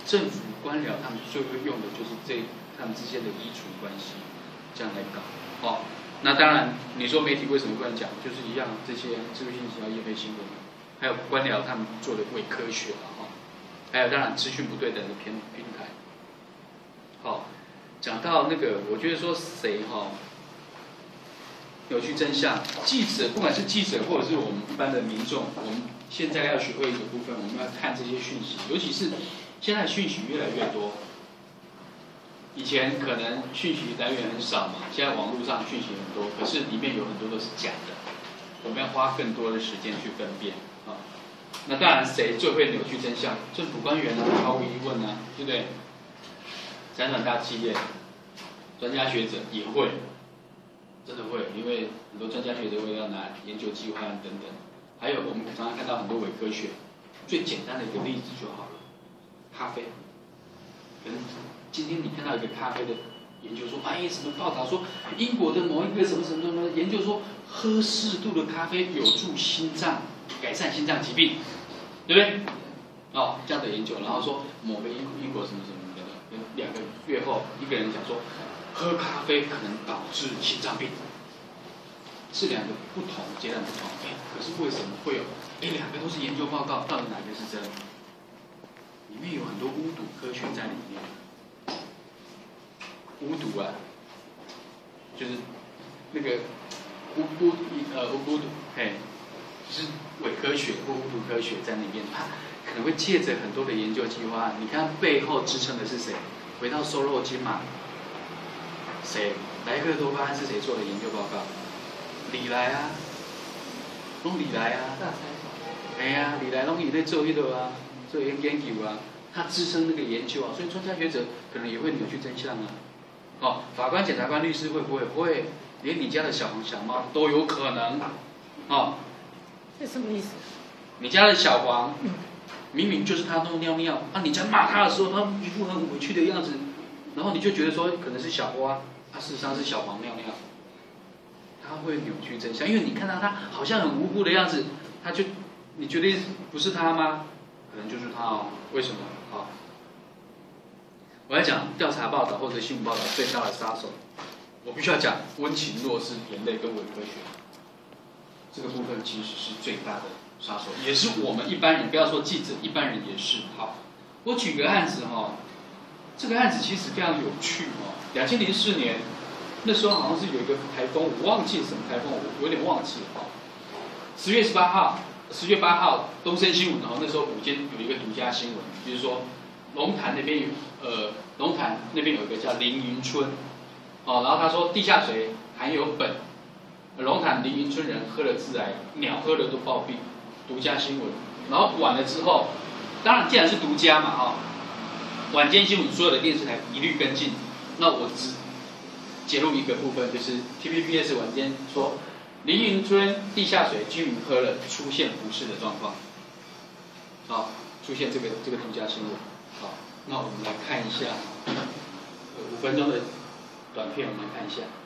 政府官僚他们最会用的就是他们之间的依存关系，这样来搞。哦，那当然你说媒体为什么不能讲，就是一样这些智慧信息要业配新闻，还有官僚他们做的伪科学啊，还有当然资讯不对等的平台。好，讲到那个，我觉得说谁扭曲真相，记者不管是记者或者是我们一般的民众，我们现在要学会一个部分，我们要看这些讯息，尤其是现在讯息越来越多。以前可能讯息来源很少嘛，现在网络上讯息很多，可是里面有很多都是假的，我们要花更多的时间去分辨啊。那当然，谁最会扭曲真相？政府官员啊，毫无疑问啊，对不对？财团大企业、专家学者也会，真的会，因为很多专家学者会要拿研究计划案等等。还有我们常常看到很多伪科学，最简单的一个例子就好了，咖啡。可能今天你看到一个咖啡的研究说，哎，什么报道说英国的某一个什么什么什么研究说，喝适度的咖啡有助心脏改善心脏疾病，对不对？哦，这样的研究，然后说某个英国什么什么的，2个月后，一个人讲说，喝咖啡可能导致心脏病，是2个不同阶段不同，可是为什么会有2个都是研究报告，到底哪个是真？里面有很多巫毒科学在里面。巫毒啊，就是那个巫毒，就是伪科学或巫毒科学在那边，它可能会借着很多的研究计划，你看背后支撑的是谁？回到瘦肉精嘛，谁？莱克多巴胺是谁做的研究报告？李来啊，拢李来啊，哎呀，李来拢伊在做迄个啊，做研究啊，他支撑那个研究啊，所以专家学者可能也会扭曲真相啊。哦，法官、检察官、律师会不会？会，连你家的小黄小猫都有可能。哦， 这什么意思？ 你家的小黄，明明就是他弄尿尿，啊，你在骂他的时候，他一副很委屈的样子，然后你就觉得说可能是小花，事实上是小黄尿尿。他会扭曲真相，因为你看到他好像很无辜的样子，你觉得不是他吗？可能就是他哦。为什么？好。我来讲调查报道或者新闻报道最大的杀手，我必须要讲温情弱势、眼泪跟伪科学，这个部分其实是最大的杀手，也是我们一般人，不要说记者，一般人也是。好，我举个案子这个案子其实非常有趣2004年，那时候好像是有一个台风，我忘记什么台风，我有点忘记了10月18号，10月8号，东森新闻那时候午间有一个独家新闻，就是说龙潭那边有一个叫凌云村，然后他说地下水含有苯，龙潭凌云村人喝了致癌，鸟喝了都暴毙，独家新闻。然后晚了之后，当然既然是独家嘛晚间新闻所有的电视台一律跟进，那我只揭露一个部分，就是 TVBS 晚间说凌云村地下水居民喝了出现不适的状况，出现这个独家新闻。好，那我们来看一下5分钟的短片，我们来看一下。